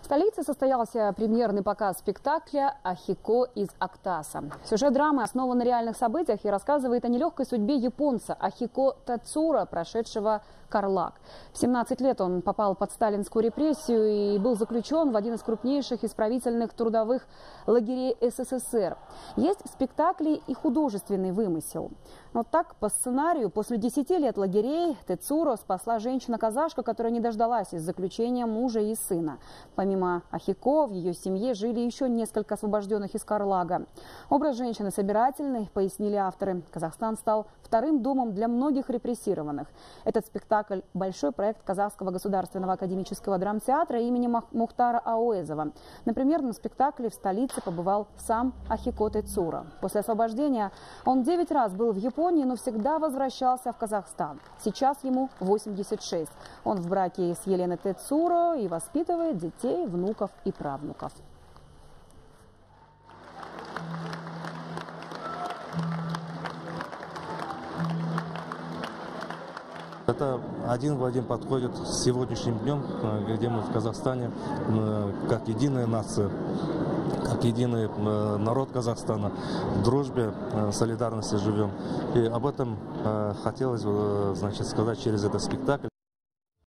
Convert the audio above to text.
В столице состоялся премьерный показ спектакля «Ахико из Актаса». Сюжет драмы основан на реальных событиях и рассказывает о нелегкой судьбе японца Ахико Тецуро, прошедшего Карлаг. В 17 лет он попал под сталинскую репрессию и был заключен в один из крупнейших исправительных трудовых лагерей СССР. Есть в спектакле и художественный вымысел. Вот так, по сценарию, после 10 лет лагерей Тецуро спасла женщина-казашка, которая не дождалась из заключения мужа и сына. Помимо Ахико, в ее семье жили еще несколько освобожденных из Карлага. Образ женщины собирательный, пояснили авторы. Казахстан стал вторым домом для многих репрессированных. Этот спектакль – большой проект Казахского государственного академического драмтеатра имени Мухтара Ауэзова. Например, на спектакле в столице побывал сам Ахико Тецуро. После освобождения он 9 раз был в Японии, но всегда возвращался в Казахстан. Сейчас ему 86. Он в браке с Еленой Тецуро и воспитывает детей, внуков и правнуков. Это один в один подходит с сегодняшним днем, где мы в Казахстане как единая нация, как единый народ Казахстана, в дружбе, солидарности живем. И об этом хотелось, сказать через этот спектакль.